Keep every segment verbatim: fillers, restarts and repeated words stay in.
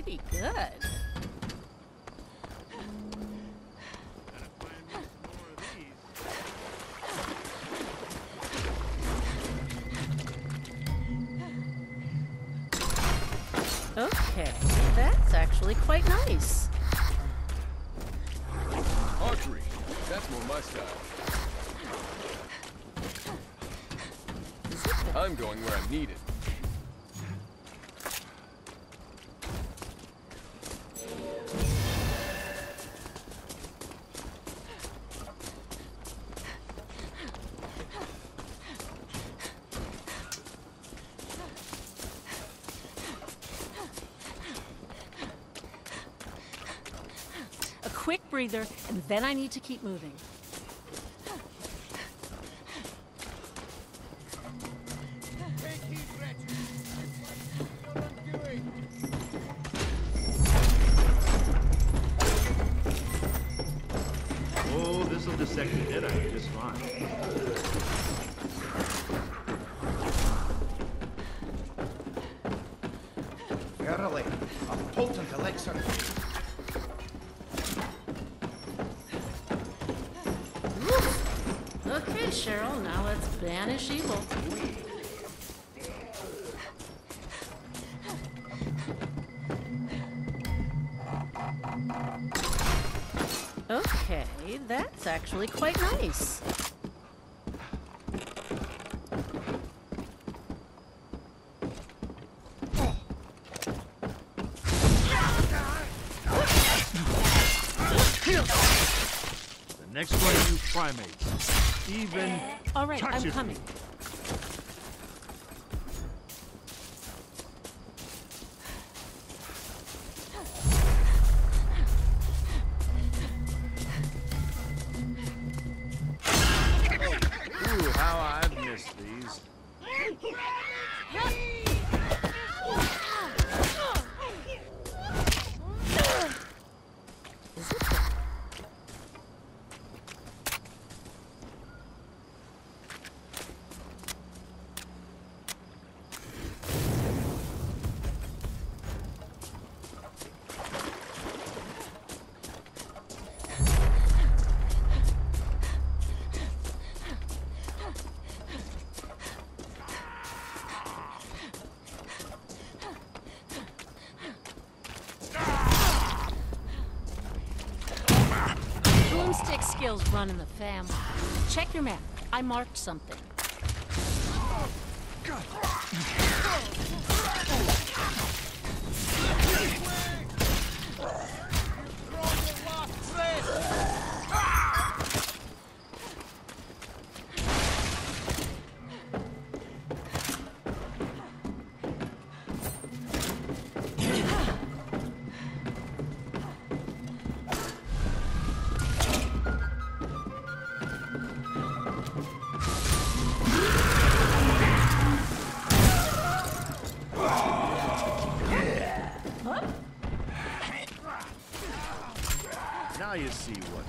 pretty good. Okay, that's actually quite nice. Archery, that's more my style. I'm going where I'm needed. A quick breather, and then I need to keep moving. Oh, this'll dissect the deadite just fine. Verily, a potent elixir. Okay, Cheryl, now let's banish evil. Okay, that's actually quite nice. The next one of you primates even All right, I'm touches coming. me. Ooh, how I've missed these. Broomstick skills run in the family. Check your map. I marked something. Now you see what.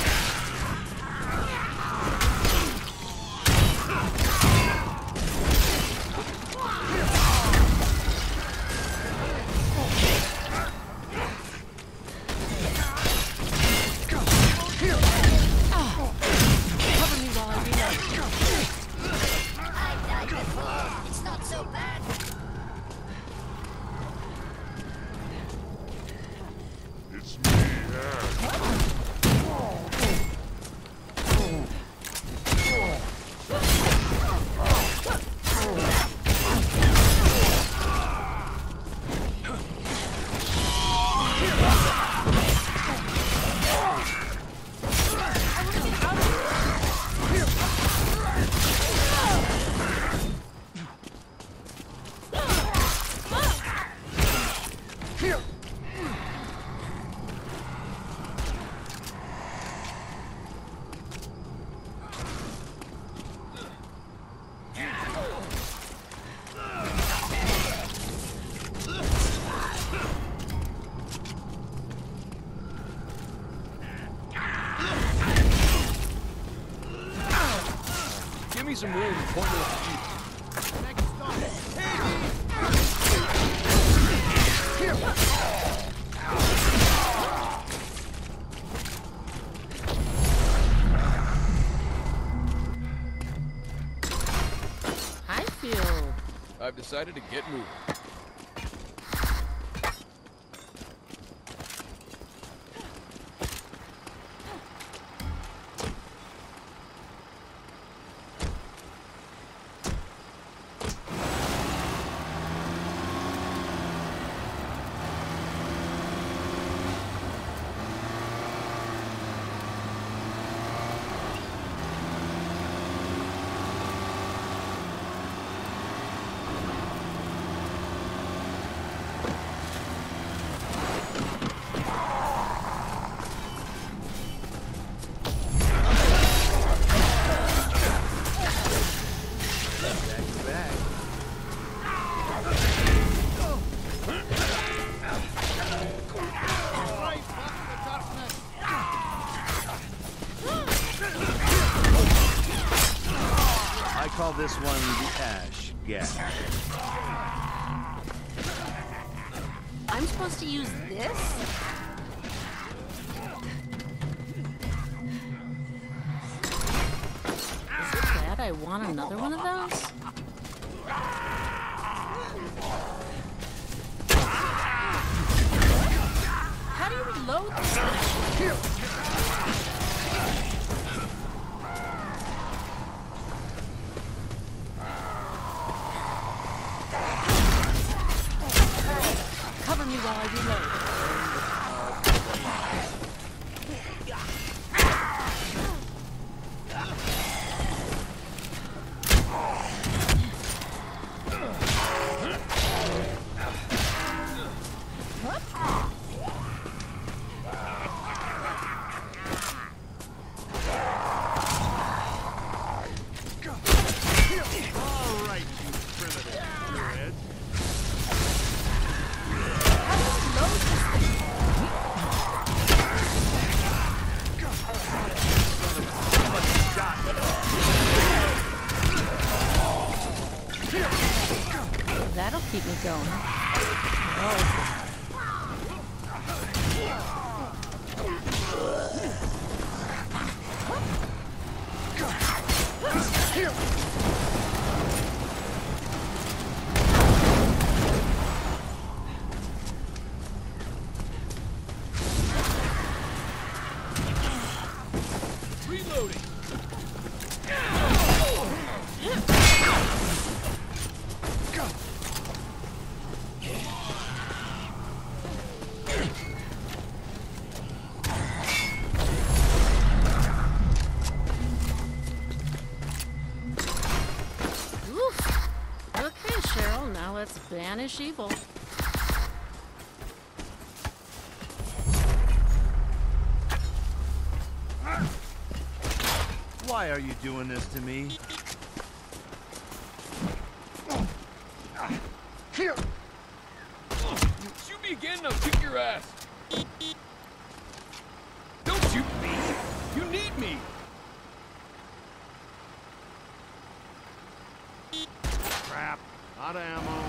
Cover me while I reload. I've died before. It's not so bad. It's me, Give me some room to point to the future. Next stop. Here. I've decided to get moving. Call this one the Ash Gap. I'm supposed to use this? Is it bad I want another one of those? How do you reload this thing? Cover me while I reload. All right, you primitive gearheads. That'll keep me going. Oh. Reloading. Oof. Okay, Cheryl, now let's banish evil. Why are you doing this to me? Here. You shoot me again and I'll kick your ass. Don't shoot me. You need me. Crap. Out of ammo.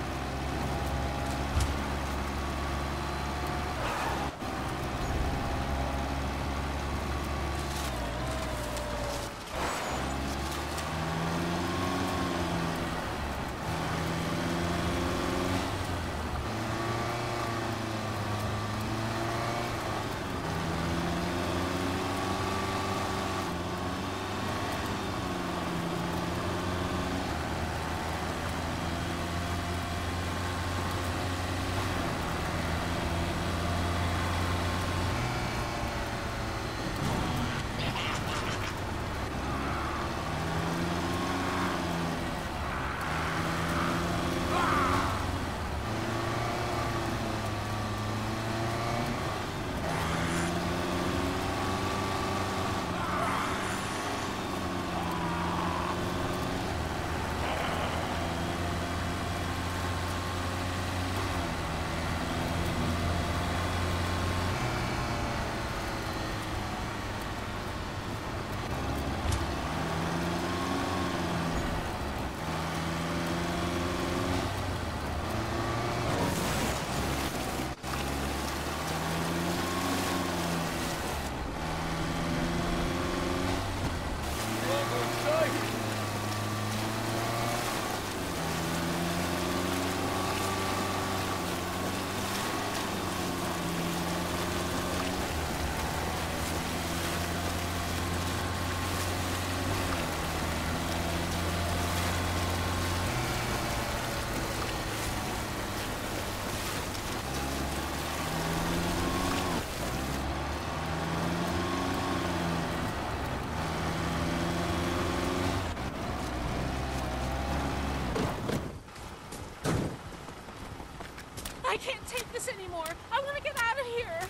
can't take this anymore. I want to get out of here.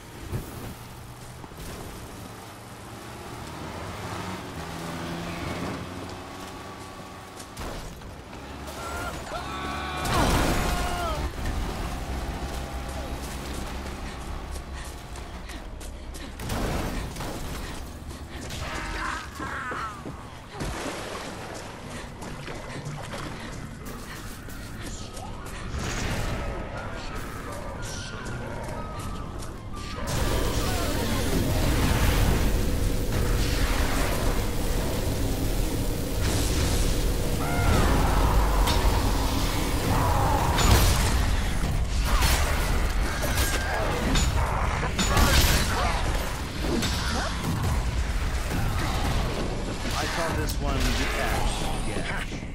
I call this one the Ash Gash.